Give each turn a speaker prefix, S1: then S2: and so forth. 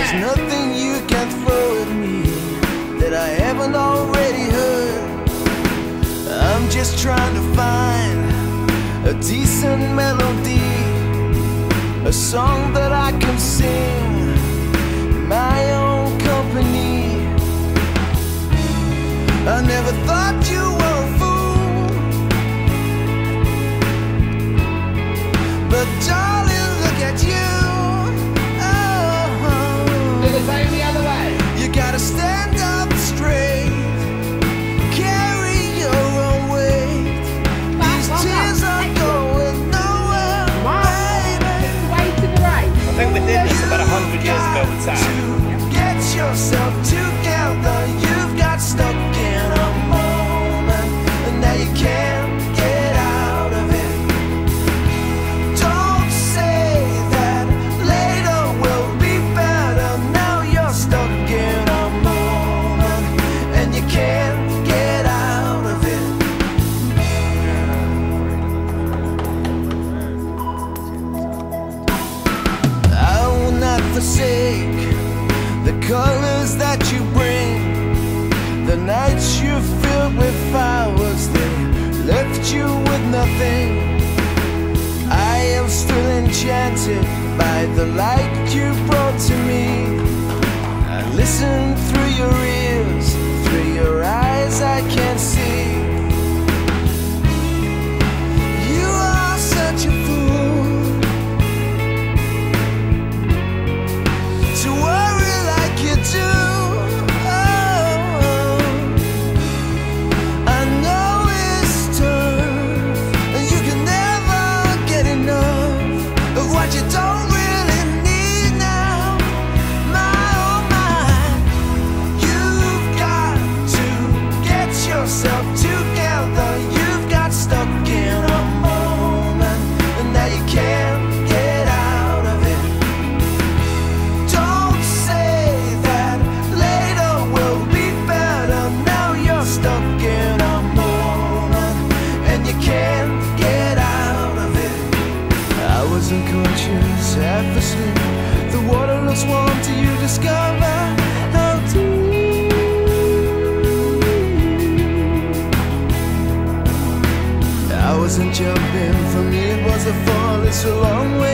S1: There's nothing you can throw at me that I haven't already heard. I'm just trying to find a decent melody, a song that I can sing in my own company. I never thought you were a fool, but darling, look at you. Oh,
S2: do the same the other way.
S1: You gotta stand up straight, carry your own weight. These tears are going nowhere, baby.
S2: Way to the right.
S3: I think we did this about 100 years ago with Sam.
S1: To get yourself together, you've got stuck in a moment, and now you can't get out of it. Don't say that later will be better. Now you're stuck in a moment, and you can't get out of it. I will not forsake the colors that you bring. The nights you filled with flowers, they left you with nothing. I am still enchanted by the light you brought to me. I listen through your ears, through your eyes I can't see. You are such a fool to worry like you do. Oh, I know it's tough, and you can never get enough of what you don't really need now. My oh my, you've got to get yourself together. You've got stuck in a moment, and now you can't get out of it. Don't say that later will be better. Now you're stuck in a moment, and you can't get out of it. I was unconscious, half asleep. The water looks warm till you discover how deep. I wasn't jumping, for me it was a fall. It's a long way